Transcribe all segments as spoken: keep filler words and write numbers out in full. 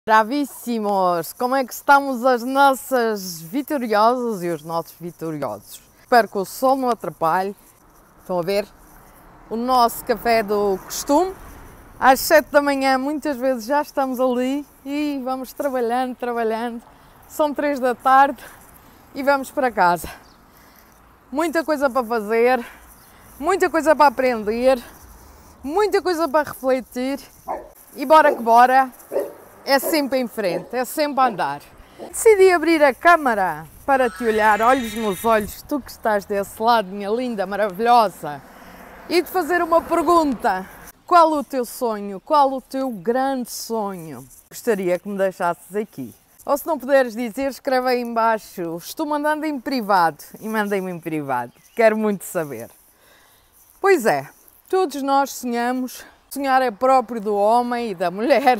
Bravíssimos! Como é que estamos as nossas vitoriosas e os nossos vitoriosos? Espero que o sol não atrapalhe. Estão a ver? O nosso café do costume. Às sete da manhã, muitas vezes já estamos ali e vamos trabalhando, trabalhando. São três da tarde e vamos para casa. Muita coisa para fazer, muita coisa para aprender, muita coisa para refletir. E bora que bora! É sempre em frente, é sempre a andar. Decidi abrir a câmara para te olhar olhos nos olhos, tu que estás desse lado, minha linda, maravilhosa, e te fazer uma pergunta. Qual o teu sonho? Qual o teu grande sonho? Gostaria que me deixasses aqui. Ou se não puderes dizer, escreve aí em baixo. Estou mandando em privado e mandem-me em privado. Quero muito saber. Pois é, todos nós sonhamos. Sonhar é próprio do homem e da mulher.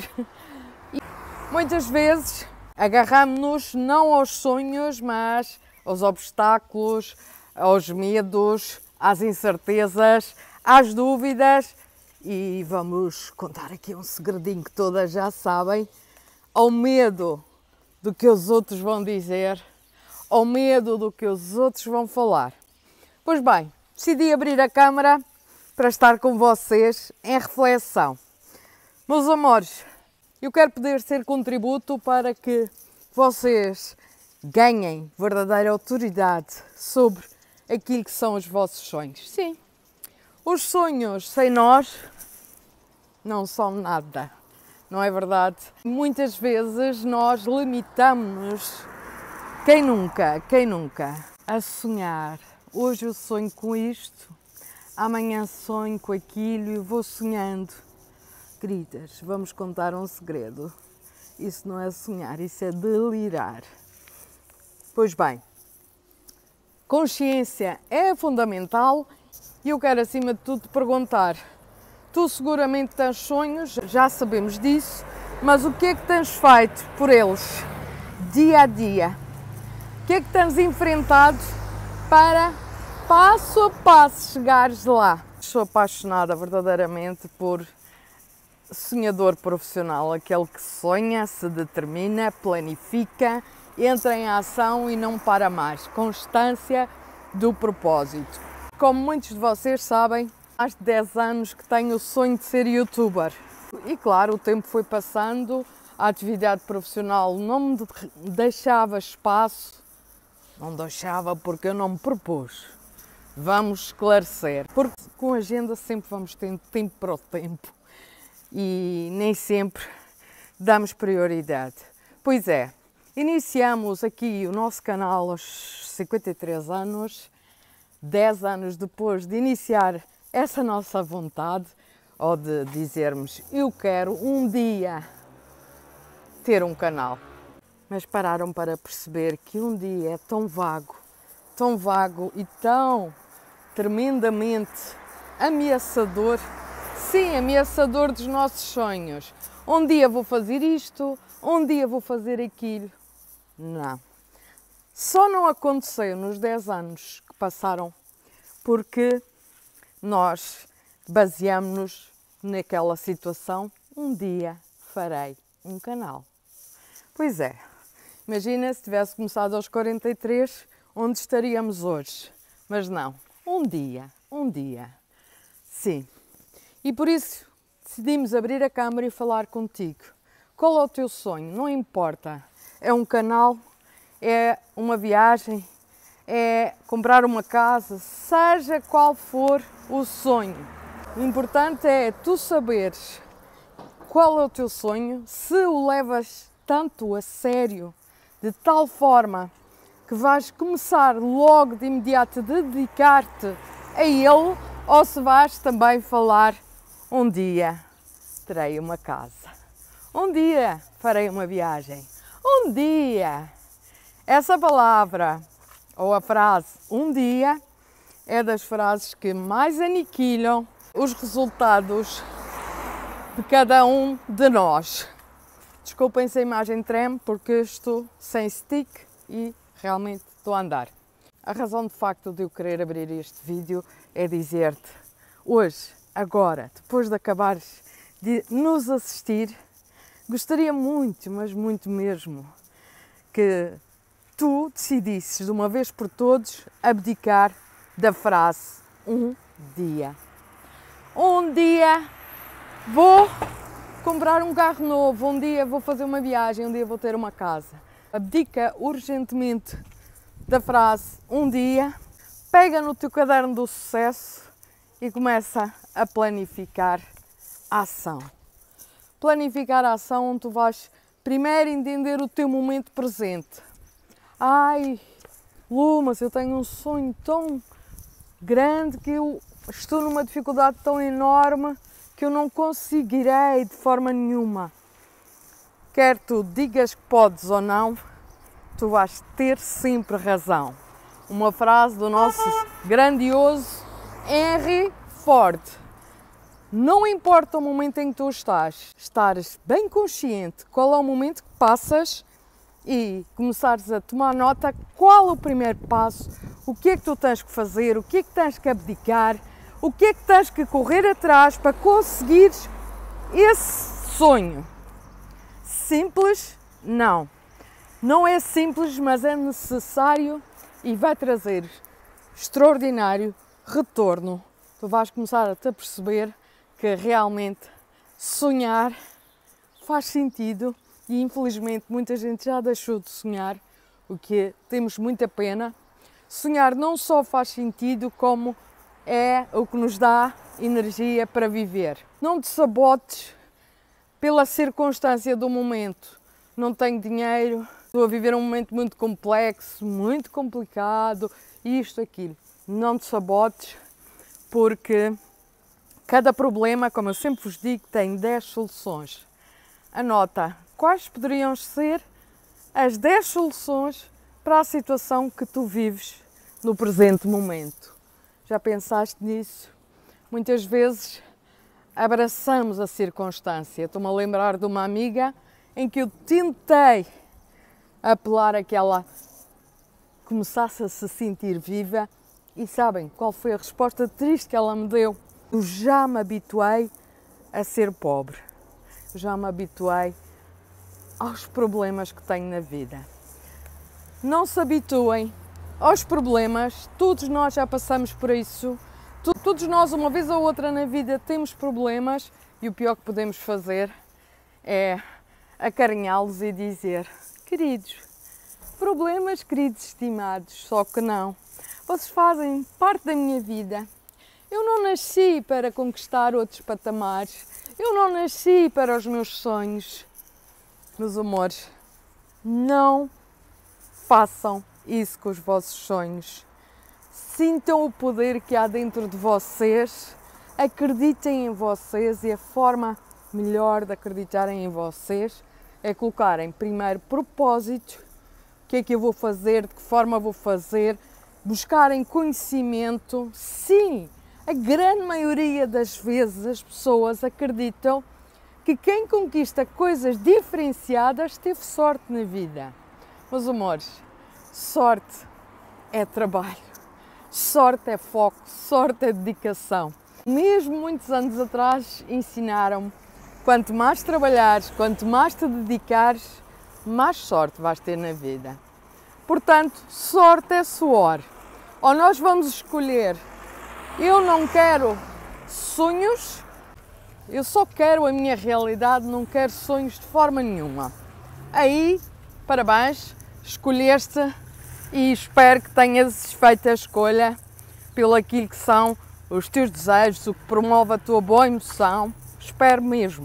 Muitas vezes agarramos-nos não aos sonhos, mas aos obstáculos, aos medos, às incertezas, às dúvidas e vamos contar aqui um segredinho que todas já sabem, ao medo do que os outros vão dizer, ao medo do que os outros vão falar. Pois bem, decidi abrir a câmara para estar com vocês em reflexão. Meus amores, eu quero poder ser contributo para que vocês ganhem verdadeira autoridade sobre aquilo que são os vossos sonhos. Sim, os sonhos sem nós não são nada, não é verdade? Muitas vezes nós limitamos-nos, quem nunca, quem nunca, a sonhar. Hoje eu sonho com isto, amanhã sonho com aquilo e vou sonhando. Queridas, vamos contar um segredo. Isso não é sonhar, isso é delirar. Pois bem, consciência é fundamental e eu quero acima de tudo te perguntar. Tu seguramente tens sonhos, já sabemos disso, mas o que é que tens feito por eles dia a dia? O que é que tens enfrentado para passo a passo chegares lá? Sou apaixonada verdadeiramente por sonhador profissional, aquele que sonha, se determina, planifica, entra em ação e não para mais. Constância do propósito. Como muitos de vocês sabem, há mais de dez anos que tenho o sonho de ser youtuber. E claro, o tempo foi passando, a atividade profissional não me deixava espaço, não deixava porque eu não me propus. Vamos esclarecer, porque com a agenda sempre vamos ter tempo para o tempo. E nem sempre damos prioridade. Pois é, iniciamos aqui o nosso canal aos cinquenta e três anos, dez anos depois de iniciar essa nossa vontade, ou de dizermos, eu quero um dia ter um canal. Mas pararam para perceber que um dia é tão vago, tão vago e tão tremendamente ameaçador. Sim, ameaçador dos nossos sonhos. Um dia vou fazer isto, um dia vou fazer aquilo. Não. Só não aconteceu nos dez anos que passaram porque nós baseamos-nos naquela situação. Um dia farei um canal. Pois é. Imagina se tivesse começado aos quarenta e três, onde estaríamos hoje. Mas não. Um dia, um dia. Sim. E por isso decidimos abrir a câmara e falar contigo. Qual é o teu sonho? Não importa. É um canal, é uma viagem, é comprar uma casa, seja qual for o sonho. O importante é tu saberes qual é o teu sonho, se o levas tanto a sério, de tal forma que vais começar logo de imediato a dedicar-te a ele, ou se vais também falar um dia terei uma casa, um dia farei uma viagem, um dia. Essa palavra ou a frase um dia é das frases que mais aniquilam os resultados de cada um de nós. Desculpem se a imagem treme porque estou sem stick e realmente estou a andar. A razão de facto de eu querer abrir este vídeo é dizer-te hoje, agora, depois de acabares de nos assistir, Gostaria muito, mas muito mesmo, que tu decidisses de uma vez por todos abdicar da frase um dia. Um dia vou comprar um carro novo, um dia vou fazer uma viagem, um dia vou ter uma casa. Abdica urgentemente da frase um dia, pega no teu caderno do sucesso e começa a planificar a ação. Planificar a ação onde tu vais primeiro entender o teu momento presente. Ai, Lu, mas eu tenho um sonho tão grande que eu estou numa dificuldade tão enorme que eu não conseguirei de forma nenhuma. Quer tu digas que podes ou não, tu vais ter sempre razão. Uma frase do nosso grandioso Henry Ford. Não importa o momento em que tu estás, estares bem consciente qual é o momento que passas e começares a tomar nota qual é o primeiro passo, o que é que tu tens que fazer, o que é que tens que abdicar, o que é que tens que correr atrás para conseguires esse sonho. Simples? Não. Não é simples, mas é necessário e vai trazer extraordinário retorno. Tu vais começar a te perceber que realmente sonhar faz sentido e infelizmente muita gente já deixou de sonhar, o que temos muita pena. Sonhar não só faz sentido, como é o que nos dá energia para viver. Não te sabotes pela circunstância do momento. Não tenho dinheiro, estou a viver um momento muito complexo, muito complicado, isto, aquilo. Não te sabotes, porque cada problema, como eu sempre vos digo, tem dez soluções. Anota quais poderiam ser as dez soluções para a situação que tu vives no presente momento. Já pensaste nisso? Muitas vezes abraçamos a circunstância. Estou-me a lembrar de uma amiga em que eu tentei apelar a que ela começasse a se sentir viva e sabem qual foi a resposta triste que ela me deu? Eu já me habituei a ser pobre, eu já me habituei aos problemas que tenho na vida. Não se habituem aos problemas, todos nós já passamos por isso, todos nós uma vez ou outra na vida temos problemas e o pior que podemos fazer é acarinhá-los e dizer: queridos, problemas queridos estimados, só que não, vocês fazem parte da minha vida. Eu não nasci para conquistar outros patamares, eu não nasci para os meus sonhos. Meus amores, não façam isso com os vossos sonhos. Sintam o poder que há dentro de vocês, acreditem em vocês e a forma melhor de acreditarem em vocês é colocarem primeiro propósito, o que é que eu vou fazer, de que forma vou fazer, buscarem conhecimento. Sim, a grande maioria das vezes as pessoas acreditam que quem conquista coisas diferenciadas teve sorte na vida. Meus amores, sorte é trabalho, sorte é foco, sorte é dedicação. Mesmo muitos anos atrás ensinaram-me: quanto mais trabalhares, quanto mais te dedicares, mais sorte vais ter na vida. Portanto, sorte é suor. Ou nós vamos escolher: eu não quero sonhos, eu só quero a minha realidade, não quero sonhos de forma nenhuma. Aí, parabéns, escolheste e espero que tenhas feito a escolha pelo aquilo que são os teus desejos, o que promove a tua boa emoção. Espero mesmo.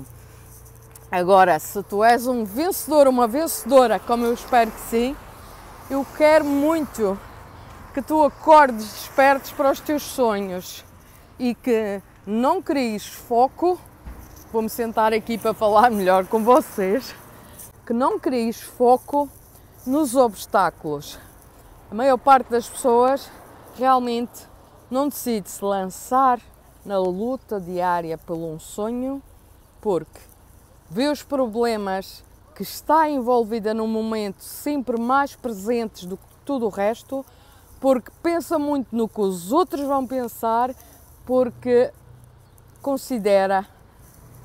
Agora, se tu és um vencedor, uma vencedora, como eu espero que sim, eu quero muito que tu acordes despertes para os teus sonhos e que não cries foco. Vou-me sentar aqui para falar melhor com vocês. Que não cries foco nos obstáculos. A maior parte das pessoas realmente não decide se lançar na luta diária por um sonho porque vê os problemas que está envolvida no momento sempre mais presentes do que tudo o resto, porque pensa muito no que os outros vão pensar, porque considera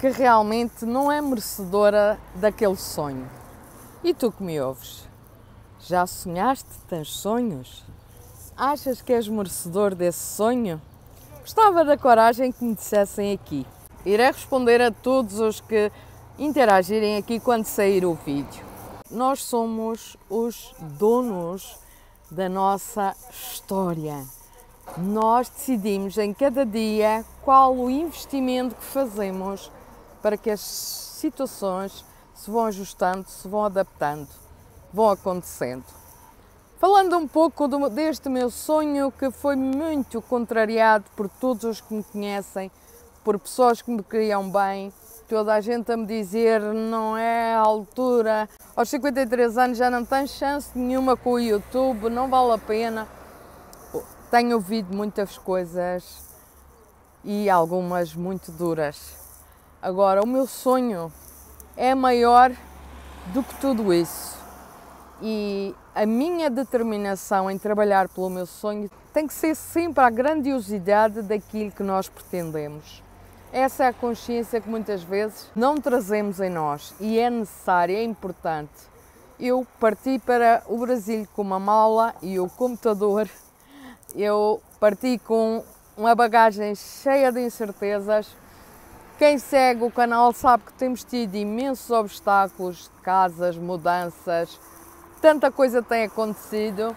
que realmente não é merecedora daquele sonho. E tu que me ouves? Já sonhaste? Tens sonhos? Achas que és merecedor desse sonho? Gostava da coragem que me dissessem aqui. Irei responder a todos os que interagirem aqui quando sair o vídeo. Nós somos os donos da nossa história. Nós decidimos em cada dia qual o investimento que fazemos para que as situações se vão ajustando, se vão adaptando, vão acontecendo. Falando um pouco do, deste meu sonho, que foi muito contrariado por todos os que me conhecem, por pessoas que me queriam bem, toda a gente a me dizer não é a altura, aos cinquenta e três anos já não tens chance nenhuma com o YouTube, não vale a pena. Tenho ouvido muitas coisas e algumas muito duras. Agora, o meu sonho é maior do que tudo isso. E a minha determinação em trabalhar pelo meu sonho tem que ser sempre a grandiosidade daquilo que nós pretendemos. Essa é a consciência que muitas vezes não trazemos em nós e é necessária, é importante. Eu parti para o Brasil com uma mala e o computador. Eu parti com uma bagagem cheia de incertezas. Quem segue o canal sabe que temos tido imensos obstáculos, casas, mudanças, tanta coisa tem acontecido.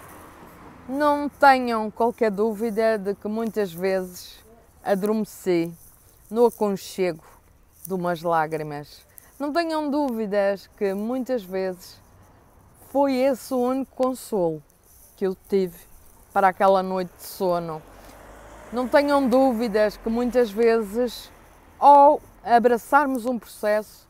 Não tenham qualquer dúvida de que muitas vezes adormeci no aconchego de umas lágrimas. Não tenham dúvidas que muitas vezes foi esse o único consolo que eu tive para aquela noite de sono. Não tenham dúvidas que muitas vezes, ao abraçarmos um processo,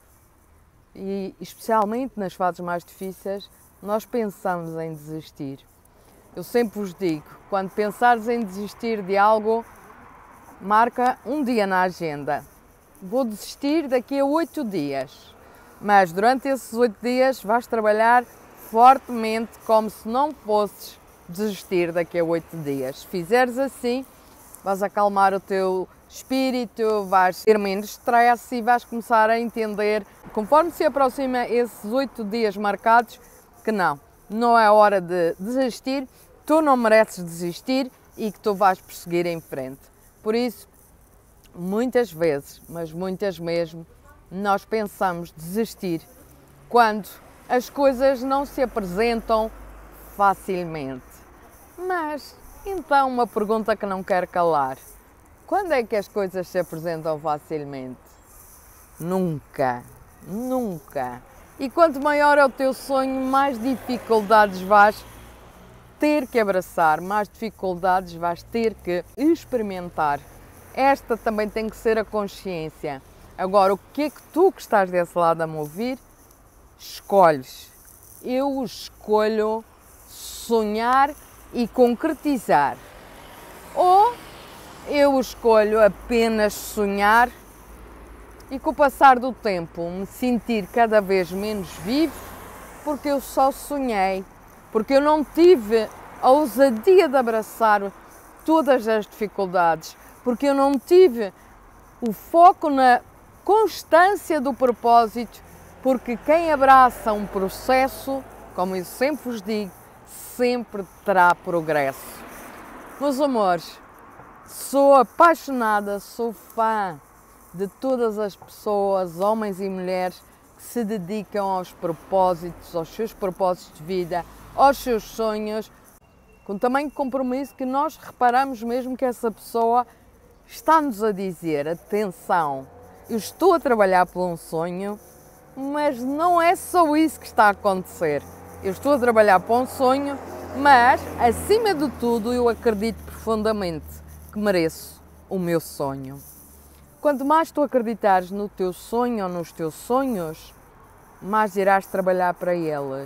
e especialmente nas fases mais difíceis, nós pensamos em desistir. Eu sempre vos digo, quando pensares em desistir de algo, marca um dia na agenda. Vou desistir daqui a oito dias, mas durante esses oito dias vais trabalhar fortemente como se não fosses desistir daqui a oito dias. Se fizeres assim, vais acalmar o teu espírito, vais ter menos stress e vais começar a entender, conforme se aproxima esses oito dias marcados, que não, não é hora de desistir, tu não mereces desistir e que tu vais prosseguir em frente. Por isso, muitas vezes, mas muitas mesmo, nós pensamos desistir quando as coisas não se apresentam facilmente. Mas, então, uma pergunta que não quero calar. Quando é que as coisas se apresentam facilmente? Nunca, nunca. E quanto maior é o teu sonho, mais dificuldades vais ter que abraçar, mais dificuldades vais ter que experimentar. Esta também tem que ser a consciência. Agora, o que é que tu que estás desse lado a me ouvir, escolhes? Eu escolho sonhar e concretizar. Ou eu escolho apenas sonhar e com o passar do tempo me sentir cada vez menos vivo porque eu só sonhei, porque eu não tive a ousadia de abraçar todas as dificuldades, porque eu não tive o foco na constância do propósito, porque quem abraça um processo, como eu sempre vos digo, sempre terá progresso. Meus amores, sou apaixonada, sou fã de todas as pessoas, homens e mulheres, que se dedicam aos propósitos, aos seus propósitos de vida, aos seus sonhos, com tamanho compromisso que nós reparamos mesmo que essa pessoa está-nos a dizer, atenção, eu estou a trabalhar por um sonho, mas não é só isso que está a acontecer. Eu estou a trabalhar por um sonho, mas, acima de tudo, eu acredito profundamente que mereço o meu sonho. Quanto mais tu acreditares no teu sonho ou nos teus sonhos, mais irás trabalhar para eles.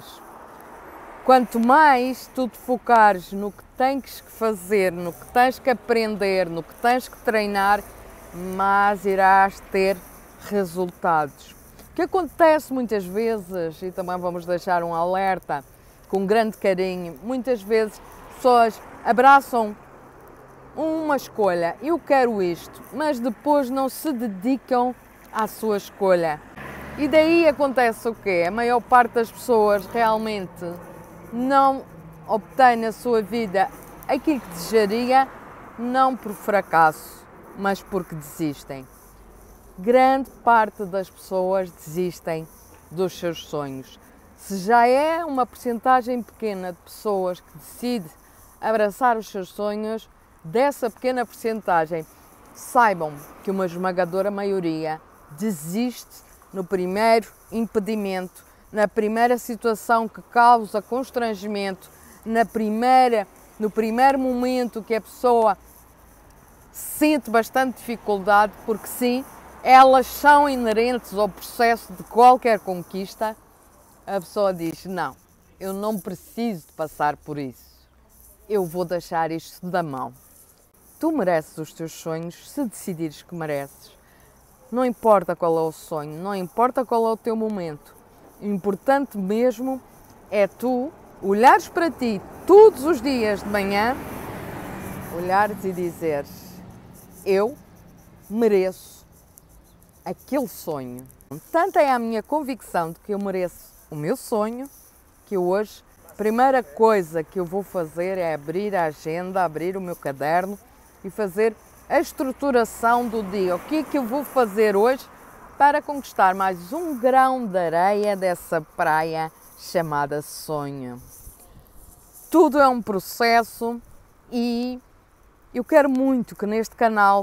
Quanto mais tu te focares no que tens que fazer, no que tens que aprender, no que tens que treinar, mais irás ter resultados. O que acontece muitas vezes, e também vamos deixar um alerta com grande carinho, muitas vezes pessoas abraçam uma escolha, eu quero isto, mas depois não se dedicam à sua escolha. E daí acontece o quê? A maior parte das pessoas realmente não obtém na sua vida aquilo que desejaria, não por fracasso, mas porque desistem. Grande parte das pessoas desistem dos seus sonhos. Se já é uma percentagem pequena de pessoas que decide abraçar os seus sonhos, dessa pequena percentagem, saibam que uma esmagadora maioria desiste no primeiro impedimento, na primeira situação que causa constrangimento, na primeira, no primeiro momento que a pessoa sente bastante dificuldade, porque sim, elas são inerentes ao processo de qualquer conquista. A pessoa diz, não, eu não preciso de passar por isso, eu vou deixar isto da mão. Tu mereces os teus sonhos se decidires que mereces. Não importa qual é o sonho, não importa qual é o teu momento. O importante mesmo é tu olhares para ti todos os dias de manhã, olhares e dizeres, eu mereço aquele sonho. Tanta é a minha convicção de que eu mereço o meu sonho, que hoje a primeira coisa que eu vou fazer é abrir a agenda, abrir o meu caderno e fazer a estruturação do dia. O que é que eu vou fazer hoje para conquistar mais um grão de areia dessa praia chamada sonho? Tudo é um processo e eu quero muito que neste canal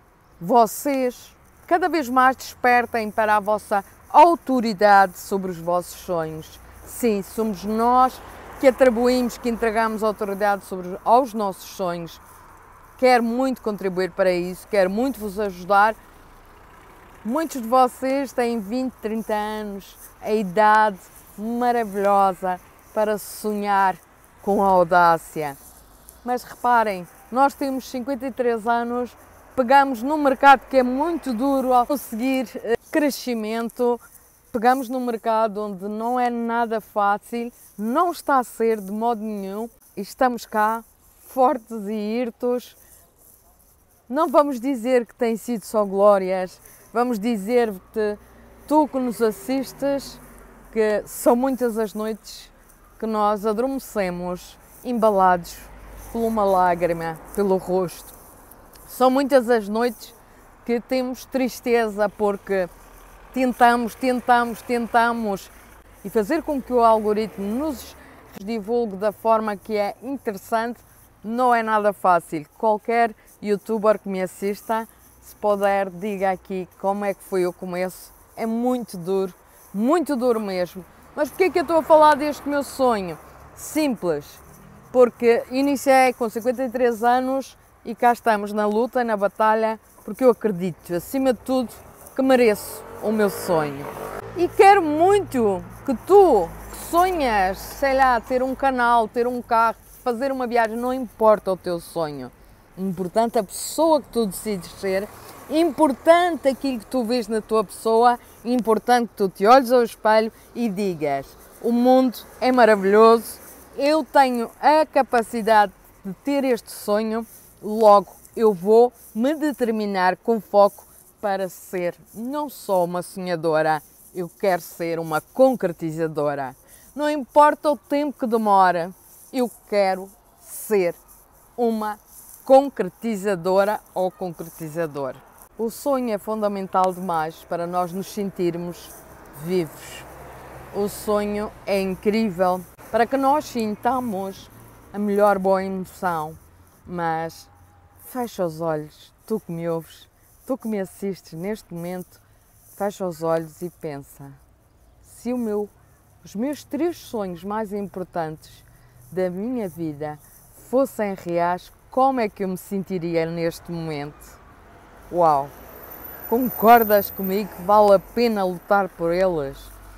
vocês cada vez mais despertem para a vossa autoridade sobre os vossos sonhos. Sim, somos nós que atribuímos, que entregamos autoridade sobre, aos nossos sonhos. Quero muito contribuir para isso, quero muito vos ajudar. Muitos de vocês têm vinte, trinta anos, a idade maravilhosa para sonhar com audácia. Mas reparem, nós temos cinquenta e três anos, pegamos num mercado que é muito duro ao conseguir crescimento, pegamos num mercado onde não é nada fácil, não está a ser de modo nenhum, e estamos cá, fortes e hirtos. Não vamos dizer que tem sido só glórias, vamos dizer-te, tu que nos assistes, que são muitas as noites que nós adormecemos embalados por uma lágrima pelo rosto. São muitas as noites que temos tristeza porque tentamos, tentamos, tentamos e fazer com que o algoritmo nos divulgue da forma que é interessante não é nada fácil. Qualquer youtuber que me assista, se puder, diga aqui como é que foi o começo. É muito duro, muito duro mesmo. Mas porquê é que eu estou a falar deste meu sonho? Simples, porque iniciei com cinquenta e três anos e cá estamos na luta, na batalha, porque eu acredito, acima de tudo, que mereço o meu sonho. E quero muito que tu, que sonhas, sei lá, ter um canal, ter um carro, fazer uma viagem, não importa o teu sonho. Importante a pessoa que tu decides ser, importante aquilo que tu vês na tua pessoa, importante que tu te olhes ao espelho e digas, o mundo é maravilhoso, eu tenho a capacidade de ter este sonho, logo eu vou me determinar com foco para ser não só uma sonhadora, eu quero ser uma concretizadora. Não importa o tempo que demora, eu quero ser uma concretizadora ou concretizador. O sonho é fundamental demais para nós nos sentirmos vivos. O sonho é incrível para que nós sintamos a melhor boa emoção, mas fecha os olhos, tu que me ouves, tu que me assistes neste momento, fecha os olhos e pensa, se o meu, os meus três sonhos mais importantes da minha vida fossem reais, como é que eu me sentiria neste momento? Uau! Concordas comigo que vale a pena lutar por eles?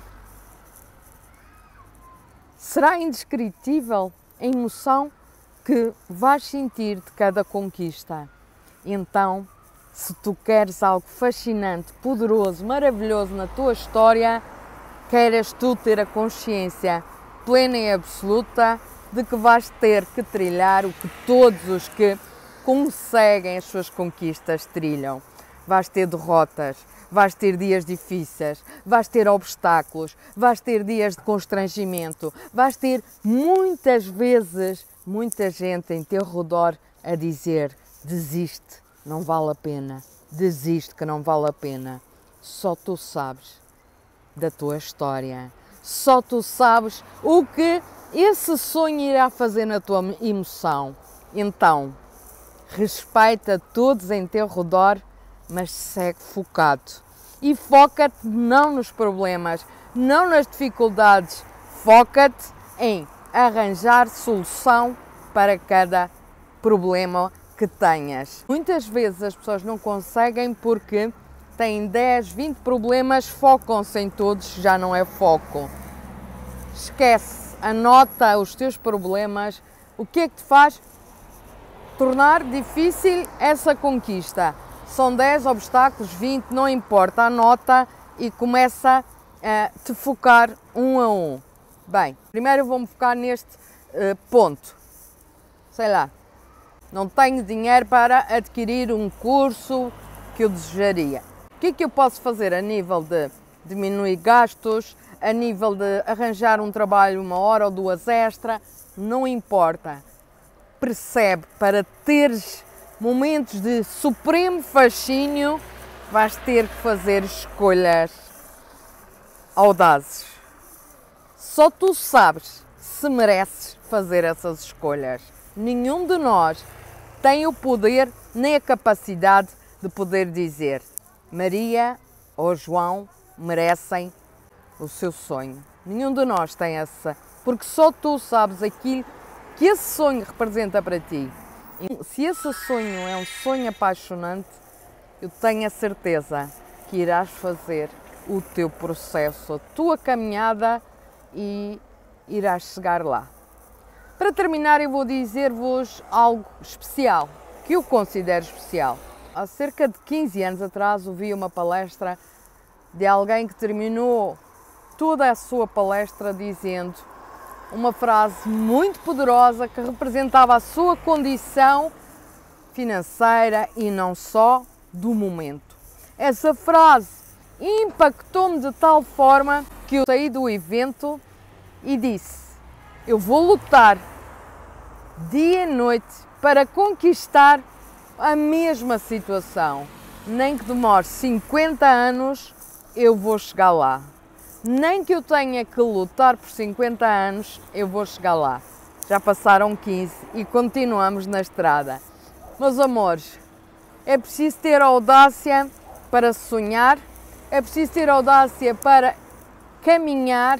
Será indescritível a emoção que vais sentir de cada conquista. Então, se tu queres algo fascinante, poderoso, maravilhoso na tua história, queres tu ter a consciência plena e absoluta de que vais ter que trilhar o que todos os que conseguem as suas conquistas trilham. Vais ter derrotas, vais ter dias difíceis, vais ter obstáculos, vais ter dias de constrangimento, vais ter muitas vezes muita gente em teu redor a dizer: desiste, não vale a pena, desiste que não vale a pena. Só tu sabes da tua história, só tu sabes o que esse sonho irá fazer na tua emoção. Então, respeita todos em teu redor, mas segue focado. E foca-te não nos problemas, não nas dificuldades, foca-te em arranjar solução para cada problema que tenhas. Muitas vezes as pessoas não conseguem porque têm dez, vinte problemas, focam-se em todos, já não é foco. Esquece, anota os teus problemas. O que é que te faz tornar difícil essa conquista? São dez obstáculos, vinte, não importa, anota e começa a te focar um a um. Bem, primeiro eu vou-me focar neste uh, ponto. Sei lá, não tenho dinheiro para adquirir um curso que eu desejaria. O que é que eu posso fazer a nível de diminuir gastos, a nível de arranjar um trabalho uma hora ou duas extra? Não importa. Percebe, para teres momentos de supremo fascínio, vais ter que fazer escolhas audazes. Só tu sabes se mereces fazer essas escolhas. Nenhum de nós tem o poder nem a capacidade de poder dizer: Maria ou João merecem o seu sonho. Nenhum de nós tem essa, porque só tu sabes aquilo que esse sonho representa para ti. E se esse sonho é um sonho apaixonante, eu tenho a certeza que irás fazer o teu processo, a tua caminhada e irás chegar lá. Para terminar, eu vou dizer-vos algo especial, que eu considero especial. Há cerca de quinze anos atrás ouvi uma palestra de alguém que terminou toda a sua palestra dizendo uma frase muito poderosa que representava a sua condição financeira e não só do momento. Essa frase impactou-me de tal forma que eu saí do evento e disse: eu vou lutar dia e noite para conquistar a mesma situação. Nem que demore cinquenta anos, eu vou chegar lá. Nem que eu tenha que lutar por cinquenta anos, eu vou chegar lá. Já passaram quinze e continuamos na estrada. Meus amores, é preciso ter audácia para sonhar, é preciso ter audácia para caminhar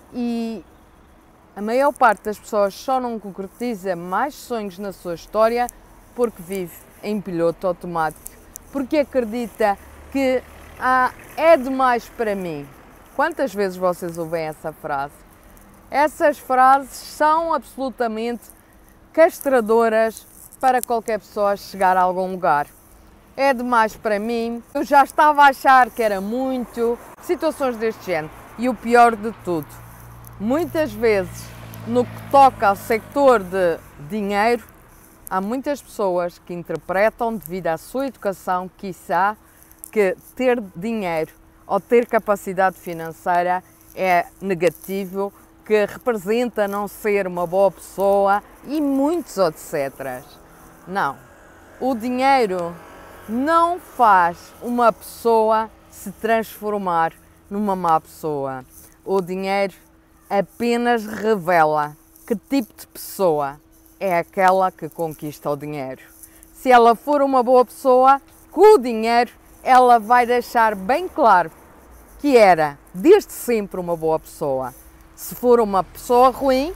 e a maior parte das pessoas só não concretiza mais sonhos na sua história porque vive em piloto automático, porque acredita que ah, é demais para mim. Quantas vezes vocês ouvem essa frase? Essas frases são absolutamente castradoras para qualquer pessoa chegar a algum lugar. É demais para mim, eu já estava a achar que era muito, situações deste género. E o pior de tudo, muitas vezes no que toca ao sector de dinheiro, há muitas pessoas que interpretam, devido à sua educação, quiçá, que ter dinheiro ou ter capacidade financeira é negativo, que representa não ser uma boa pessoa e muitos etcétera. Não, o dinheiro não faz uma pessoa se transformar numa má pessoa. O dinheiro apenas revela que tipo de pessoa é aquela que conquista o dinheiro. Se ela for uma boa pessoa, com o dinheiro ela vai deixar bem claro que era desde sempre uma boa pessoa. Se for uma pessoa ruim,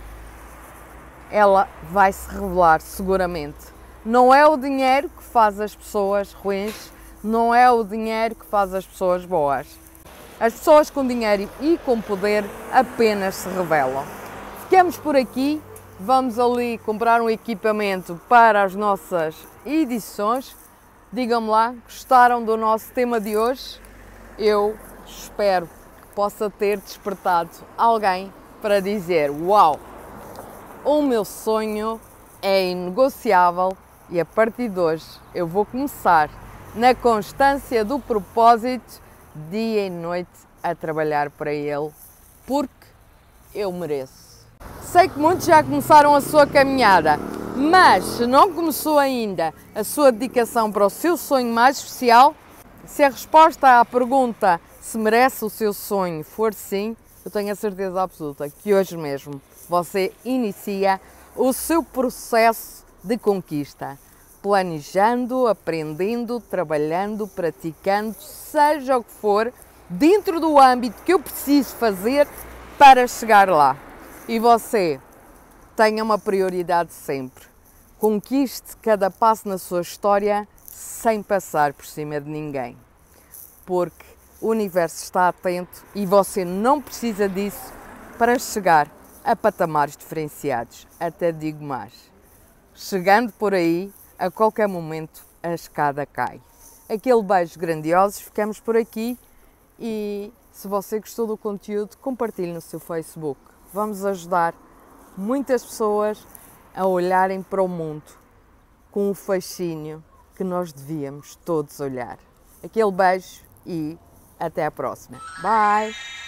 ela vai se revelar seguramente. Não é o dinheiro que faz as pessoas ruins, não é o dinheiro que faz as pessoas boas. As pessoas com dinheiro e com poder apenas se revelam. Ficamos por aqui, vamos ali comprar um equipamento para as nossas edições. Digam-me lá, gostaram do nosso tema de hoje? Eu espero que possa ter despertado alguém para dizer: uau, o meu sonho é inegociável e a partir de hoje eu vou começar na constância do propósito dia e noite a trabalhar para ele, porque eu mereço. Sei que muitos já começaram a sua caminhada, mas se não começou ainda a sua dedicação para o seu sonho mais especial, se a resposta à pergunta se merece o seu sonho for sim, eu tenho a certeza absoluta que hoje mesmo você inicia o seu processo de conquista, planejando, aprendendo, trabalhando, praticando, seja o que for, dentro do âmbito que eu preciso fazer para chegar lá. E você tenha uma prioridade sempre. Conquiste cada passo na sua história sem passar por cima de ninguém, porque o universo está atento e você não precisa disso para chegar a patamares diferenciados. Até digo mais, chegando por aí, a qualquer momento a escada cai. Aquele beijo grandioso, ficamos por aqui e se você gostou do conteúdo, compartilhe no seu Facebook. Vamos ajudar muitas pessoas a olharem para o mundo com o fascínio que nós devíamos todos olhar. Aquele beijo e até à próxima. Bye!